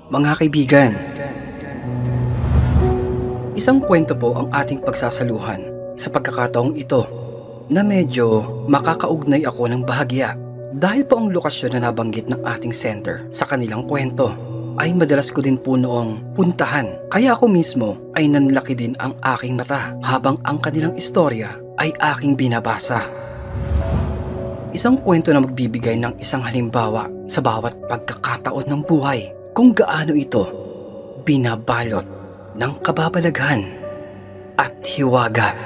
Mga kaibigan, isang kwento po ang ating pagsasaluhan sa pagkakataong ito na medyo makakaugnay ako ng bahagya dahil po ang lokasyon na nabanggit ng ating center sa kanilang kwento ay madalas ko din po noong puntahan. Kaya ako mismo ay nanlaki din ang aking mata habang ang kanilang istorya ay aking binabasa. Isang kwento na magbibigay ng isang halimbawa sa bawat pagkakataon ng buhay kung gaano ito binabalot ng kababalaghan at hiwaga.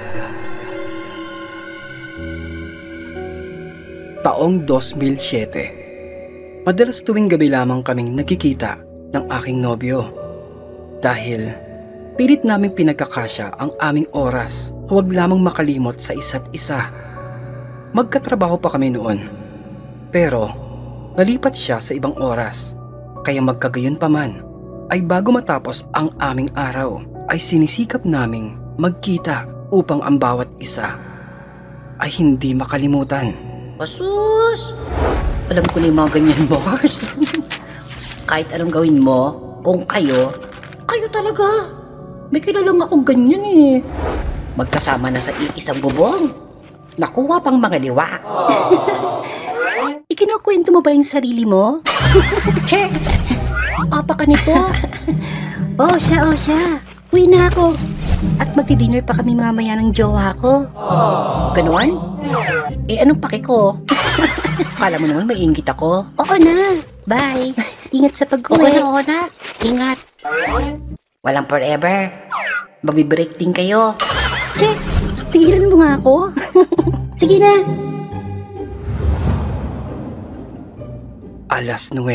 Taong 2007. Madalas tuwing gabi lamang kaming nagkikita ng aking nobyo dahil pilit naming pinagkakasya ang aming oras, huwag lamang makalimot sa isa't isa. Magkatrabaho pa kami noon, pero nalipat siya sa ibang oras. Kaya magkagayon pa man, ay bago matapos ang aming araw, ay sinisikap naming magkita upang ang bawat isa ay hindi makalimutan. Basus! Alam ko na yung mga ganyan, boss. Kahit anong gawin mo, kung kayo talaga. May kilalang akong ganyan eh. Magkasama na sa iisang bubong. Nakuha pang mga liwa. Ikinukwento mo ba yung sarili mo? Che! Apa ka nito? Oh, siya. Uwi na ako. At magdi-dinner pa kami mamaya ng jowa ko. Ganon? Anong pake ko? Kala mo naman may inggit ako. Oo na. Bye. Ingat sa pag-uwi. Oo na. Ingat. Walang forever. Magbibreak din kayo. Che, tigilan mo nga ako. Sige na. Alas 9.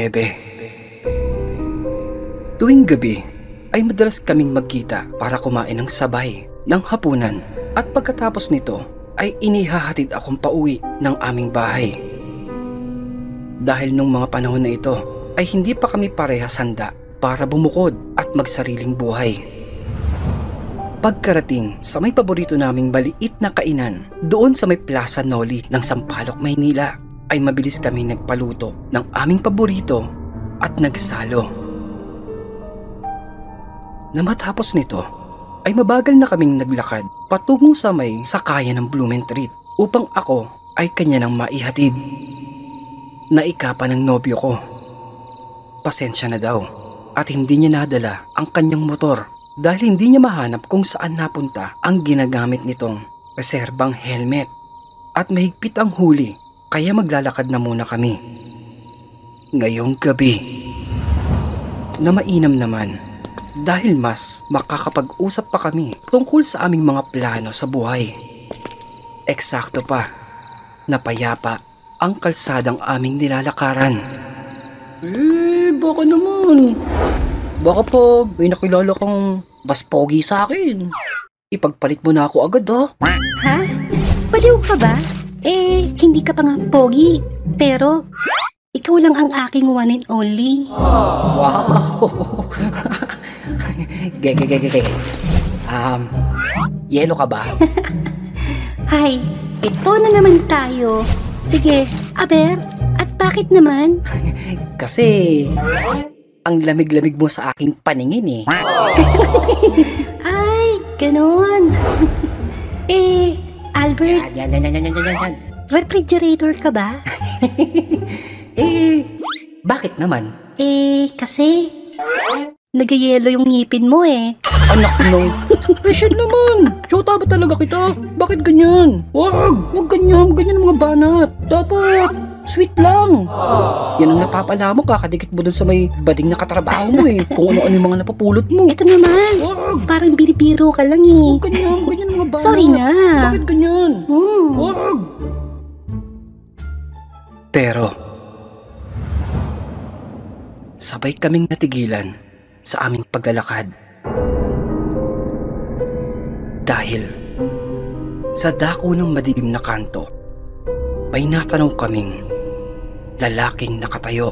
Tuwing gabi ay madalas kaming magkita para kumain ng sabay ng hapunan at pagkatapos nito ay inihahatid akong pauwi ng aming bahay. Dahil nung mga panahon na ito ay hindi pa kami parehas handa para bumukod at magsariling buhay. Pagkarating sa may paborito naming maliit na kainan doon sa may Plaza Noli ng Sampaloc, Maynila, ay mabilis kaming nagpaluto ng aming paborito at nagsalo. Na matapos nito ay mabagal na kaming naglakad patungo sa may sakayan ng Blumentritt upang ako ay kanya nang maihatid. Naikapa ng nobyo ko. Pasensya na daw at hindi niya nadala ang kanyang motor dahil hindi niya mahanap kung saan napunta ang ginagamit nitong reserbang helmet at mahigpit ang huli. Kaya maglalakad na muna kami. Ngayong gabi na mainam naman dahil mas makakapag-usap pa kami tungkol sa aming mga plano sa buhay. Eksakto pa na payapa ang kalsadang aming nilalakaran. Baka naman. Baka pag may nakilala kang mas pogi sa akin, ipagpalit mo na ako agad ha? Ha? Baliw ka ba? Hindi ka pa nga pogi, pero ikaw lang ang aking one and only. Wow! Gege. Yelo ka ba? Hay, ito na naman tayo. Sige, aber, at bakit naman? Kasi ang lamig-lamig mo sa aking paningin eh. Ay, ganon. Albert, Yan. refrigerator ka ba? Bakit naman? Kasi nagyayelo yung ngipin mo eh. Anak no. Rachel naman. Shota ba talaga kita? Bakit ganyan? Wag ganyan mga banat. Dapat sweet lang. Yan ang napapala mo kakadikit mo dun sa may bading na katrabaho mo eh. Kung ano-ano yung mga napapulot mo. Ito naman, parang binibiro ka lang eh. Wag ganyan mga banat. Sorry na. Bakit ganyan? Wag. Pero sabay kaming natigilan sa aming paglalakad. Dahil sa dako ng madilim na kanto, may natanaw kaming lalaking nakatayo.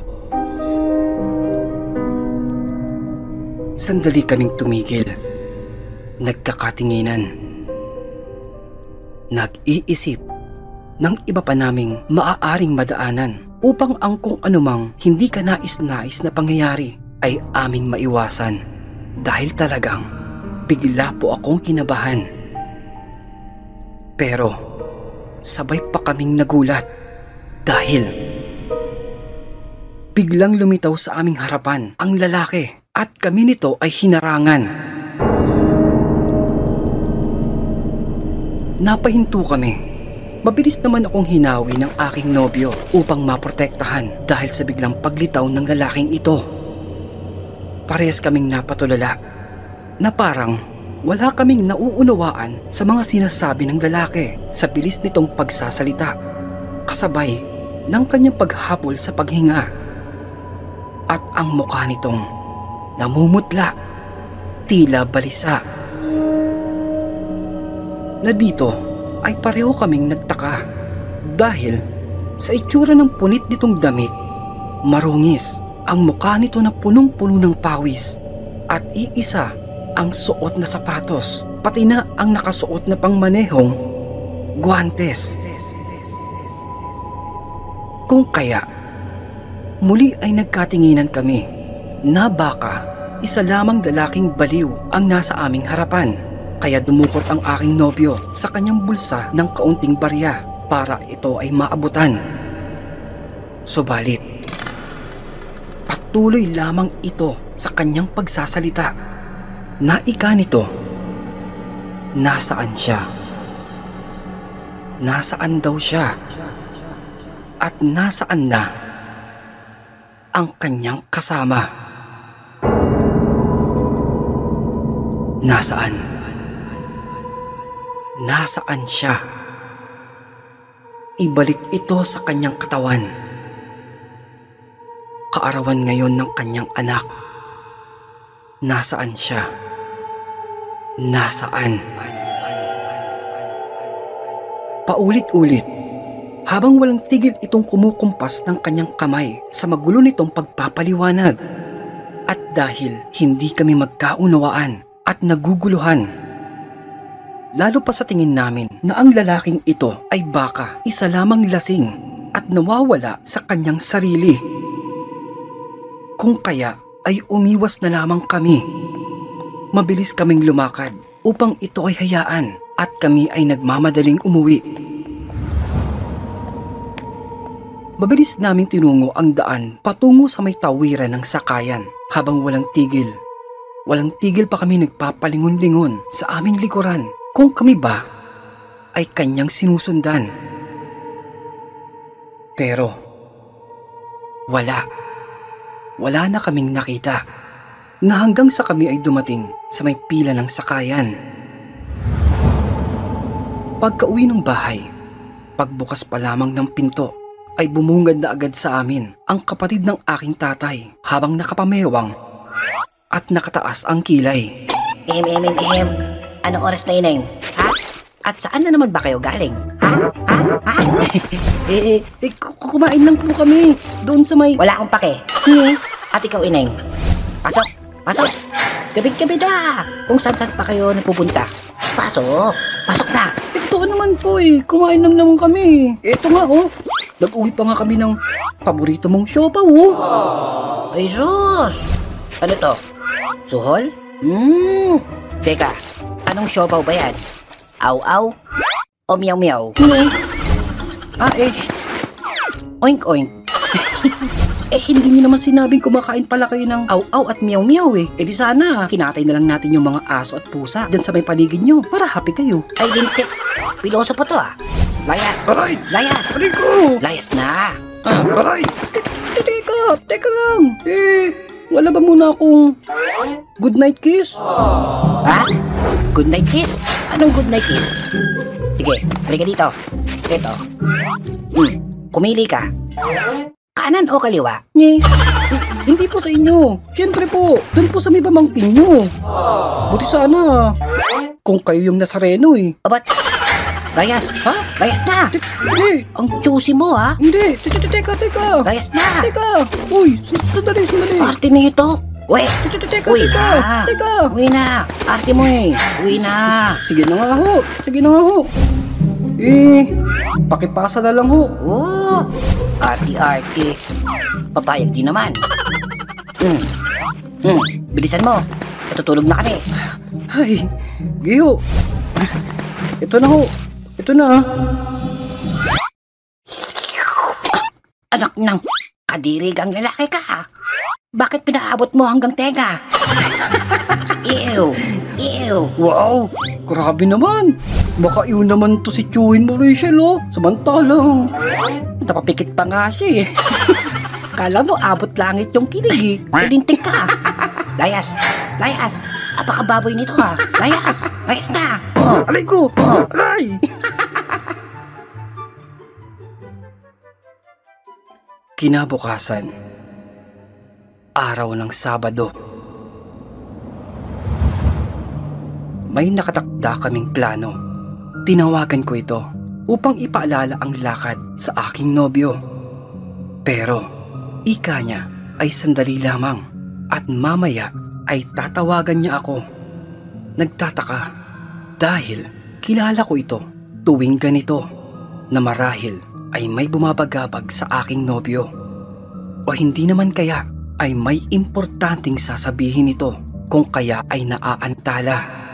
Sandali kaming tumigil, nagkakatinginan, nag-iisip ng iba pa naming maaaring madaanan upang ang kung anumang hindi ka nais-nais na pangyayari ay aming maiwasan dahil talagang bigla po akong kinabahan. Pero sabay pa kaming nagulat dahil biglang lumitaw sa aming harapan ang lalaki at kami nito ay hinarangan. Napahinto kami. Mabilis naman akong hinawi ng aking nobyo upang maprotektahan dahil sa biglang paglitaw ng lalaking ito. Parehas kaming napatulala na parang wala kaming nauunawaan sa mga sinasabi ng lalaki sa bilis nitong pagsasalita, kasabay ng kanyang paghabol sa paghinga. At ang mukha nitong namumutla, tila balisa. Na dito ay pareho kaming nagtaka dahil sa itsura ng punit nitong damit, marungis ang mukha nito na punong-puno ng pawis at iisa ang suot na sapatos, pati na ang nakasuot na pangmanehong guwantes. Kung kaya, muli ay nagkatinginan kami na baka isa lamang lalaking baliw ang nasa aming harapan. Kaya dumukot ang aking nobyo sa kanyang bulsa ng kaunting barya para ito ay maabutan. Subalit, patuloy lamang ito sa kanyang pagsasalita. Naika nito, nasaan siya? Nasaan daw siya? At nasaan na ang kanyang kasama? Nasaan? Nasaan siya? Ibalik ito sa kanyang katawan. Kaarawan ngayon ng kanyang anak. Nasaan siya? Nasaan? Paulit-ulit, habang walang tigil itong kumukumpas ng kanyang kamay sa magulo nitong pagpapaliwanag. At dahil hindi kami magkaunawaan at naguguluhan, lalo pa sa tingin namin na ang lalaking ito ay baka isa lamang lasing at nawawala sa kanyang sarili. Kung kaya ay umiwas na lamang kami. Mabilis kaming lumakad upang ito ay hayaan at kami ay nagmamadaling umuwi. Mabilis naming tinungo ang daan patungo sa may tawiran ng sakayan habang walang tigil. Walang tigil pa kami nagpapalingon-lingon sa aming likuran kung kami ba ay kanyang sinusundan. Pero wala na kaming nakita na hanggang sa kami ay dumating sa may pila ng sakayan. Pagka-uwi ng bahay, pagbukas pa lamang ng pinto ay bumungad na agad sa amin ang kapatid ng aking tatay habang nakapamewang at nakataas ang kilay. Anong oras na ineng? Ha? At saan na naman ba kayo galing? Ha? Kumain lang po kami doon sa may... Wala akong pake. At ikaw, ineng. Pasok! Gabi-gabi na! Kung saan-saan pa kayo nagpupunta. Pasok na! Ito naman po kumain lang naman kami. Ito nga nag-uwi pa nga kami ng paborito mong siopaw Ay, sus! Ano to? Suhol? Teka, anong siopaw ba yan? Aw-aw? O miyaw-miyaw? Oink-oink. Hindi niyo naman sinabing kumakain pala kayo ng aw-aw at miyaw-miyaw di sana, kinatay na lang natin yung mga aso at pusa dyan sa may paligid nyo para happy kayo. Ay, dinti. Piloso pa to Layas! Aray! Layas! Aray ko! Layas na! Aray! Teka lang. Wala ba muna akong good night kiss? Ha? Good night kiss? Anong good night kiss? Sige, halika dito. Ito. Kumili ka. Kanan o kaliwa? Hindi po sa inyo. Siyempre po, dun po sa may pamangkin nyo. Buti sana kung kayo yung Nazareno Ba't? Layas? Ha? Layas na! Hindi! Ang juicy mo Hindi! Teka! Layas na! Teka! Uy! Sandali! Arte na ito! Uy! Teka! Uy na! Arte mo Uy na! Sige na nga ho! Pakipasa na lang ho! Arte. Papayag din naman. Bilisan mo. Natutulog na kami. Ay, Giho. Ito na ho. Ito na. Anak ng kadirigang lalaki ka. Bakit pinaabot mo hanggang tenga? Ew! Ew! Wow, grabe naman. Baka yun naman to si Chuhin mo, Rachel, oh. Samantalang, Napapikit pa nga siya eh. Kala mo abot langit yung kilig eh. Pilinting ka. Layas! Layas! Apakababoy nito ha. Layas! Layas na! Oh. aray ko, Oh. aray. Kinabukasan, araw ng Sabado. May nakatakda kaming plano. Tinawagan ko ito upang ipaalala ang lakad sa aking nobyo. Pero, ika niya ay sandali lamang at mamaya ay tatawagan niya ako. Nagtataka dahil kilala ko ito tuwing ganito na marahil ay may bumabagabag sa aking nobyo. O hindi naman kaya ay may importanteng sasabihin ito kung kaya ay naaantala.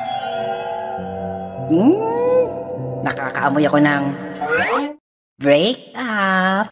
Nakakaamoy ako ng break up.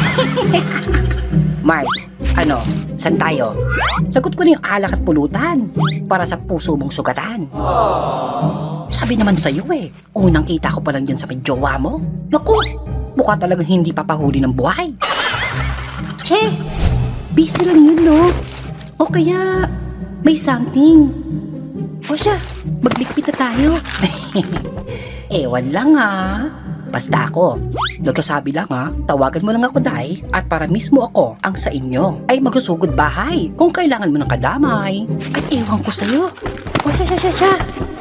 Mars, ano? San tayo? Sagot ko na yung alak at pulutan para sa puso mong sugatan. Sabi naman sa'yo eh, unang kita ko pa lang dyan sa may jowa mo. Naku, mukha talagang hindi papahuli ng buhay. Che, busy lang yun no? O kaya may something. O siya, maglikpit na tayo. Ewan lang ah. Basta ako, nagkasabi lang ha, tawagan mo lang ako day at para mismo ako ang sa inyo ay magsusugod bahay kung kailangan mo ng kadamay. At ewan ko sa'yo. O siya.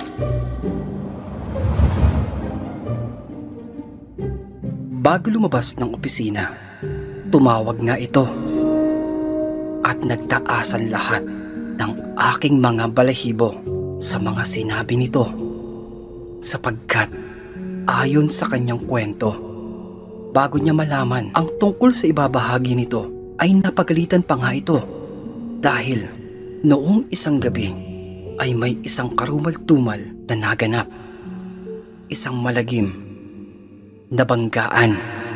Bago lumabas ng opisina, tumawag nga ito at nagtaasan lahat ng aking mga balahibo sa mga sinabi nito sapagkat ayon sa kanyang kwento, bago niya malaman ang tungkol sa ibabahagi nito ay napagalitan pa nga ito dahil noong isang gabi ay may isang karumal-tumal na naganap, isang malagim na banggaan.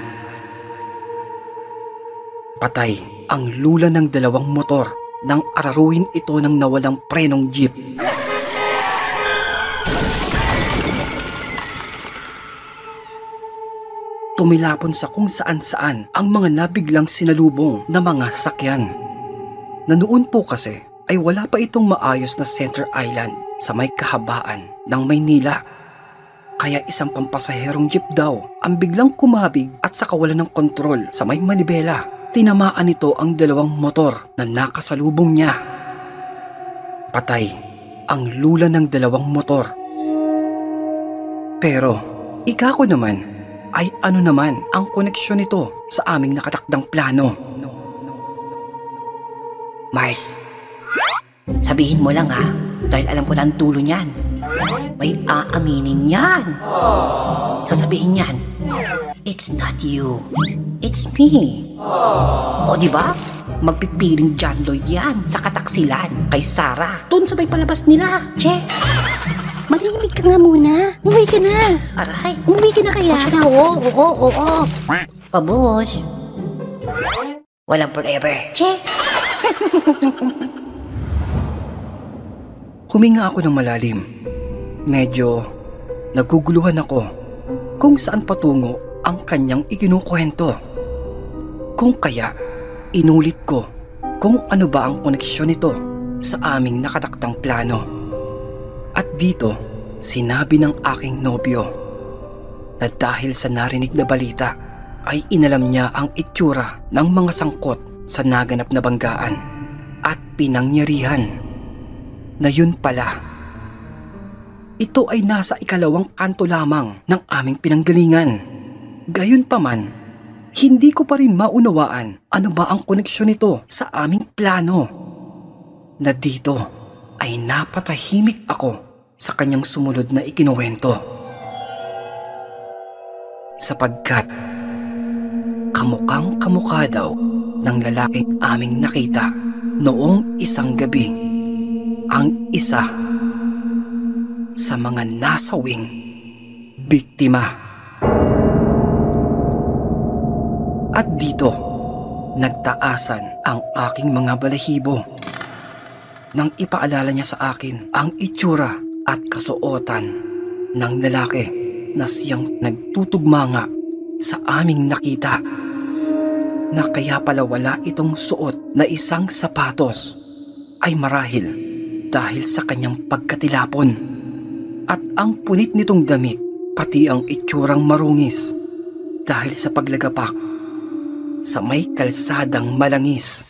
Patay ang lula ng dalawang motor nang araruhin ito ng nawalang prenong jeep. Tumilapon sa kung saan-saan ang mga nabiglang sinalubong na mga sasakyan. Na noon po kasi ay wala pa itong maayos na center island sa may kahabaan ng Maynila. Kaya isang pampasaherong jeep daw ang biglang kumabig at sa kawalan ng kontrol sa may manibela. Tinamaan nito ang dalawang motor na nakasalubong niya. Patay ang lula ng dalawang motor. Pero, ika ko naman, ay ano naman ang koneksyon nito sa aming nakatakdang plano? Mars, sabihin mo lang ha, dahil alam ko na ang dulo niyan. May aaminin yan. Sasabihin niyan, it's not you, it's me. O diba? Magpipiling John Lloyd yan sa kataksilan kay Sarah doon sa may palabas nila. Che, manahimik ka nga muna. Umuwi ka na. Aray, umuwi ka na kaya? Oo. Pabush. Walang forever. Che. Huminga ako ng malalim. Medyo naguguluhan ako kung saan patungo ang kanyang ikinukwento. Kung kaya, inulit ko kung ano ba ang koneksyon nito sa aming nakataktang plano. At dito, sinabi ng aking nobyo na dahil sa narinig na balita ay inalam niya ang itsura ng mga sangkot sa naganap na banggaan at pinangyarihan na yun pala. Ito ay nasa ikalawang kanto lamang ng aming pinanggalingan. Gayunpaman, hindi ko pa rin maunawaan ano ba ang koneksyon nito sa aming plano. Na dito ay napatahimik ako sa kanyang sumunod na ikinuwento. Sapagkat kamukhang kamukha daw ng lalaking aming nakita Noong isang gabi, ang isa sa mga nasawing biktima. At dito, nagtaasan ang aking mga balahibo nang ipaalala niya sa akin ang itsura at kasuotan ng lalaki na siyang nagtutugmanga sa aming nakita, na kaya pala wala itong suot na isang sapatos ay marahil dahil sa kanyang pagkatilapon, at ang punit nitong damit pati ang itsurang marungis dahil sa paglagapak sa may kalsadang malangis.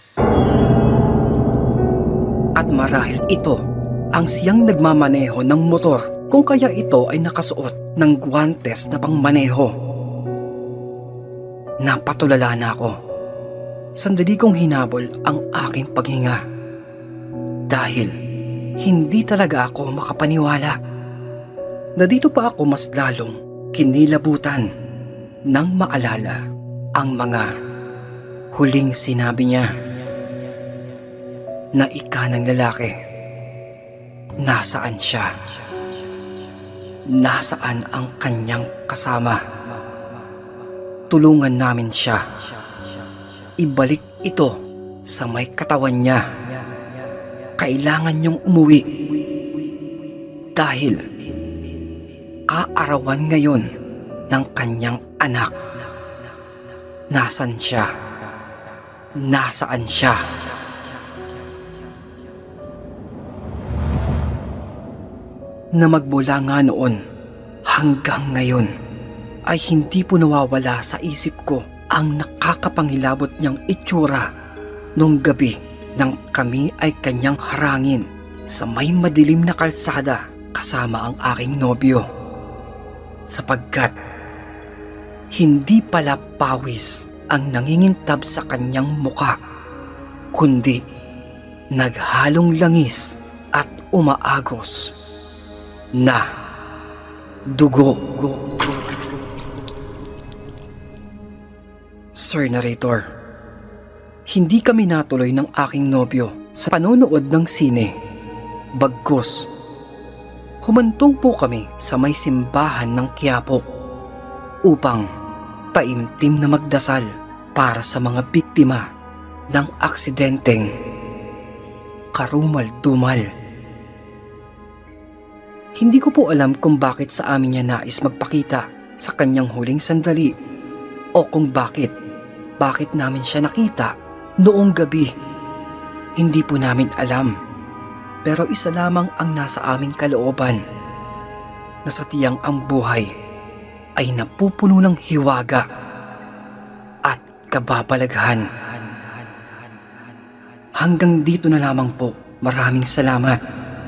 At marahil ito ang siyang nagmamaneho ng motor, kung kaya ito ay nakasuot ng guwantes na pangmaneho. Napatulala na ako. Sandali kong hinabol ang aking paghinga dahil hindi talaga ako makapaniwala na dito pa ako mas lalong kinilabutan nang maalala ang mga huling sinabi niya na ika ng lalaki. Nasaan siya? Nasaan ang kanyang kasama? Tulungan namin siya. Ibalik ito sa may katawan niya. Kailangan niyong umuwi dahil kaarawan ngayon ng kanyang anak. Nasaan siya? Nasaan siya? Na magmula nga noon hanggang ngayon ay hindi po nawawala sa isip ko ang nakakapangilabot niyang itsura nung gabi nang kami ay kanyang harangin sa may madilim na kalsada kasama ang aking nobyo. Sapagkat hindi pala pawis ang nangingintab sa kanyang muka, kundi naghalong langis at umaagos na dugo. Sir Narrator, hindi kami natuloy ng aking nobyo sa panonood ng sine. Bagkus, humantong po kami sa may simbahan ng Quiapo upang taimtim na magdasal para sa mga biktima ng aksidenteng karumal-dumal. Hindi ko po alam kung bakit sa amin niya nais magpakita sa kanyang huling sandali o kung bakit namin siya nakita noong gabi. Hindi po namin alam, pero isa lamang ang nasa aming kalooban, na sa tiyang ang buhay ay napupuno ng hiwaga at kababalaghan. Hanggang dito na lamang po. Maraming salamat.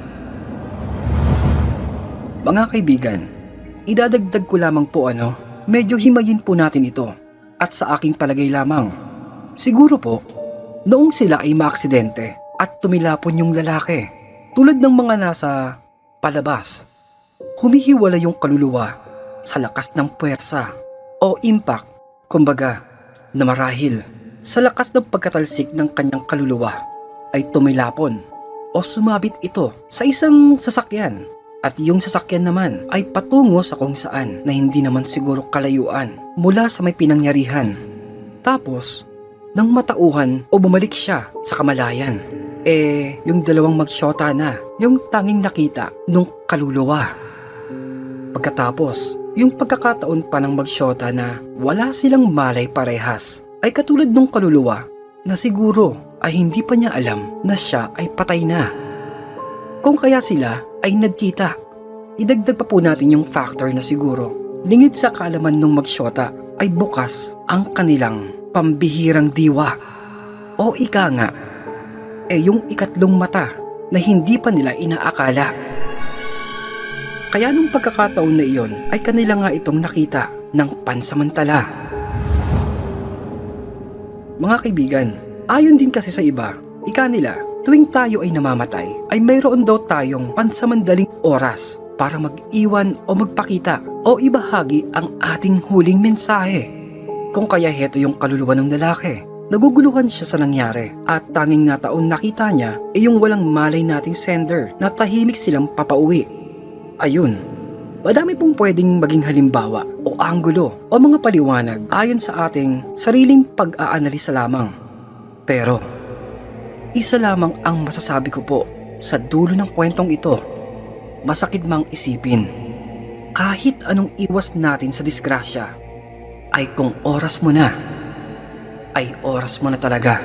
Mga kaibigan, idadagdag ko lamang po medyo himayin po natin ito. At sa aking palagay lamang, siguro po, noong sila ay maaksidente at tumilapon yung lalaki, tulad ng mga nasa palabas, humihiwala yung kaluluwa sa lakas ng puwersa o impact, kumbaga, na marahil sa lakas ng pagkatalsik ng kanyang kaluluwa ay tumilapon o sumabit ito sa isang sasakyan. At yung sasakyan naman ay patungo sa kung saan na hindi naman siguro kalayuan mula sa may pinangyarihan. Tapos, nang matauhan o bumalik siya sa kamalayan, yung dalawang magsyota na yung tanging nakita nung kaluluwa. Pagkatapos, yung pagkakataon pa ng magsyota na wala silang malay parehas ay katulad nung kaluluwa na siguro ay hindi pa niya alam na siya ay patay na. Kung kaya sila ay nagkita, idagdag pa po natin yung factor na siguro lingid sa kaalaman ng magsyota ay bukas ang kanilang pambihirang diwa o ika nga, yung ikatlong mata na hindi pa nila inaakala. Kaya nung pagkakataon na iyon ay kanila nga itong nakita ng pansamantala. Mga kaibigan, ayon din kasi sa iba, ika nila, tuwing tayo ay namamatay, ay mayroon daw tayong pansamandaling oras para mag-iwan o magpakita o ibahagi ang ating huling mensahe. Kung kaya heto yung kaluluwa ng lalaki Naguguluhan siya sa nangyari at tanging nataon nakita niya ay yung walang malay nating sender na tahimik silang papauwi. Ayun, madami pong pwedeng maging halimbawa o anggulo o mga paliwanag ayon sa ating sariling pag-aanalisa lamang. Pero, isa lamang ang masasabi ko po sa dulo ng kwentong ito. Masakit mang isipin, kahit anong iwas natin sa disgrasya, ay kung oras mo na, ay oras mo na talaga.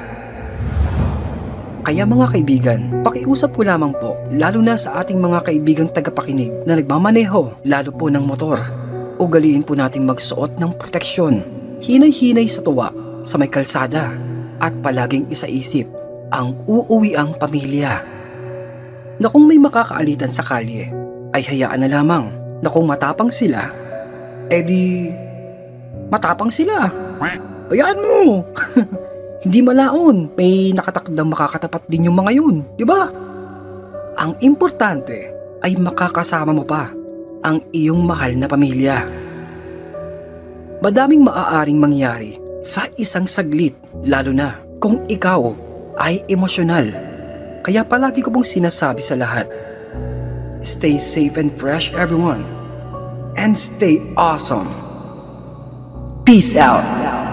Kaya mga kaibigan, pakiusap ko lamang po, lalo na sa ating mga kaibigang tagapakinig na nagmamaneho, lalo po ng motor. Ugaliin po natin magsuot ng proteksyon, hinay-hinay sa tuwa, sa may kalsada, at palaging isaisip ang uuwiang pamilya. Na kung may makakaalitan sa kalye, ay hayaan na lamang na kung matapang sila, edi matapang sila. Hayaan mo! Hindi malaon, may nakatakdang makakatapat din yung mga yun, di ba? Ang importante ay makakasama mo pa ang iyong mahal na pamilya. Madaming maaaring mangyari sa isang saglit, lalo na kung ikaw ay emosyonal. Kaya palagi ko pong sinasabi sa lahat, stay safe and fresh everyone, and stay awesome. Peace out.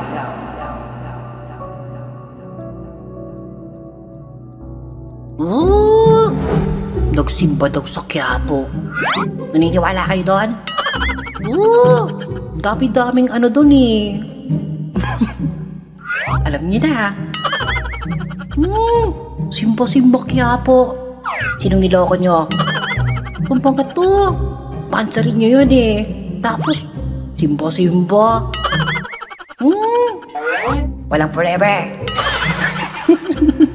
Nagsimba daw sa Quiapo. Naniniwala kayo doon? Dami-daming ano doon eh. Alam niyo na. Simba-simba Quiapo. Sinong niloko nyo? Pampanga to. Pansarin nyo yun eh. Tapos, simba-simba. Walang forever.